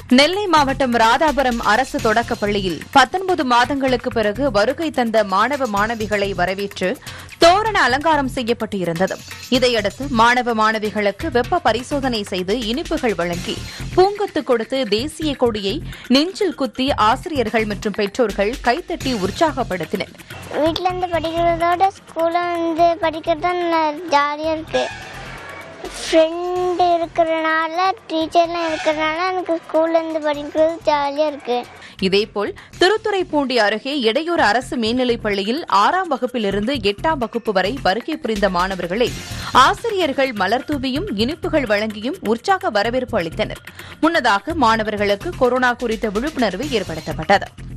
நெல்லை மாவட்டம் ராதாபுரம் அரசு தொடக்கப் பள்ளியில் 19 மாதங்களுக்கு பிறகு வருகை தந்த மாணவ மாணவிகளை வரவேற்று தோரண அலங்காரம் செய்யப்பட்டு இருந்தது. இதையடுத்து மாணவ மாணவிகளுக்கு வெப்ப பரிசோதனை செய்து இனிப்புகள் வழங்கி பூங்கொத்து கொடுத்து தேசிய கொடியை நெஞ்சில் குத்தி ஆசிரியர்கள் மற்றும் பெற்றோர்கள் கைத்தட்டி உற்சாகப்படுத்தினர். வீட்டில இருந்து படிக்கிறதோட ஸ்கூல்ல வந்து படிக்கிறது ஜாலியா இருக்கு. ஃப்ரெண்டு இருக்கிறனால டீச்சர்லாம் இருக்கிறனால எனக்கு ஸ்கூல்ல இருந்து படிக்கிறது ஜாலியா இருக்கு. இதேபோல் திருத்துறைப்பூண்டி அருகே இடையூர் அரசு மேல்நிலைப் பள்ளியில் 6ஆம் வகுப்பிலிருந்து 8ஆம் வகுப்பு வரை வருகை புரிந்த மாணவர்களை ஆசிரியர்கள் மலர்தூவியும் இனிப்புகள் வழங்கியும் உற்சாக வரவேற்பு அளித்தனர். முன்னதாக மாணவர்களுக்கு கொரோனா குறித்த விழிப்புணர்வு ஏற்படுத்தப்பட்டது.